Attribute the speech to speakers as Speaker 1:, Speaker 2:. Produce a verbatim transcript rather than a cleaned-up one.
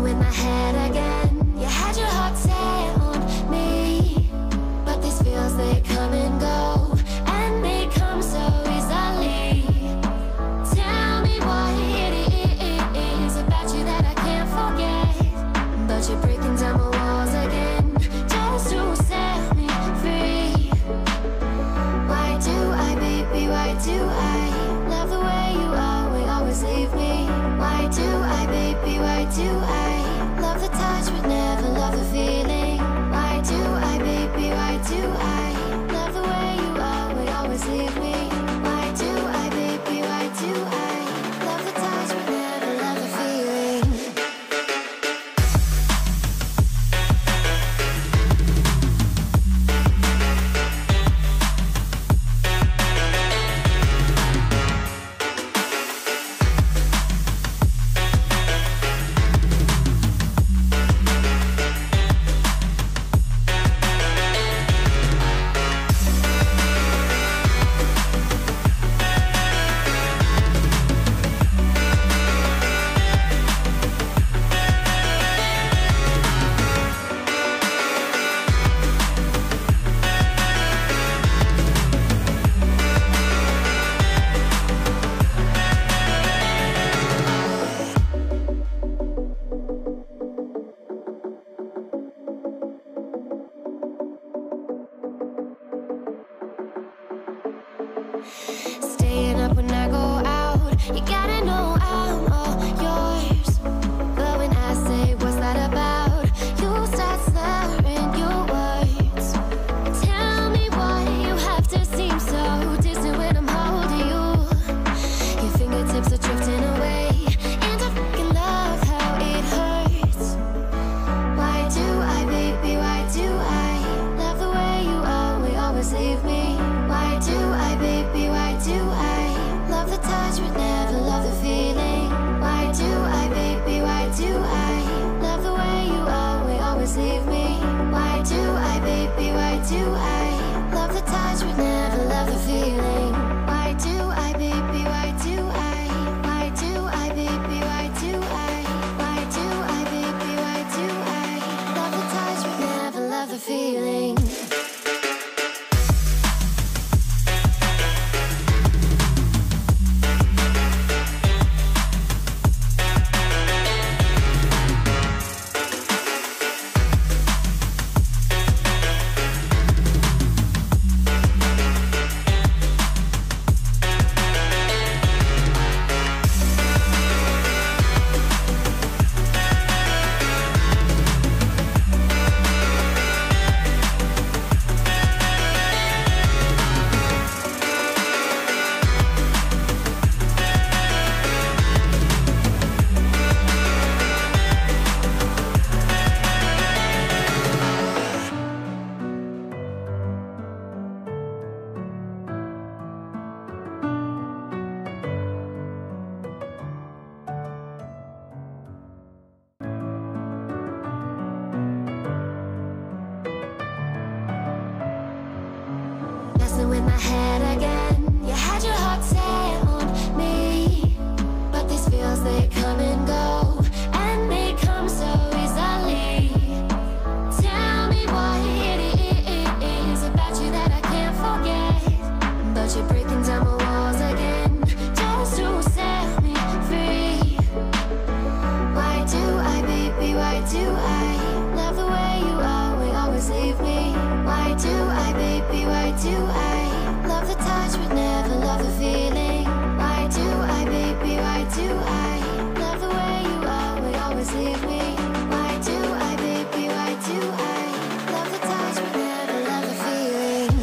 Speaker 1: Messing with my head again. You had your heart set on me, but these feels, they come and go, and they come so easily. Tell me what it is about you that I can't forget, but you're breaking down my walls again just to set me free. Why do I, baby, why do I love the way you always, always leave me? Why do I, baby, why do I love the touch but never love the feeling? Why do I, baby, why do I love the way you always, always leave me? Why do I, baby, why do I love the touch but never love the feeling? Staying up when I go out, you gotta know I'm all yours. But when I say what's that about, you start slurring your words. Tell me why you have to seem so distant when I'm holding you. Your fingertips are drifting away, and I fucking love how it hurts. Why do I, baby, why do I love the way you always, always leave me? Why do I, baby, why do I love the touch but never love the feeling? Why do I, baby, why do I love the way you always, always leave me? Why do I, baby, why do I love the touch but never love the feeling? Why do I, baby, why do I? Why do I, baby, why do I? Why do I, baby, why do I love the touch but never love the feeling? Messing with my head again. You had your heart set on me, but these feels, they come and go, and they come so easily. Tell me what it is about you that I can't forget, but you're breaking down my walls again just to set me free. Why do I, baby, why do I love the way you always, always leave me? Why do I, baby, why do I love the touch but never love the feeling? Why do I, baby, why do I love the way you always, always leave me? Why do I, baby, why do I love the touch but never love the feeling?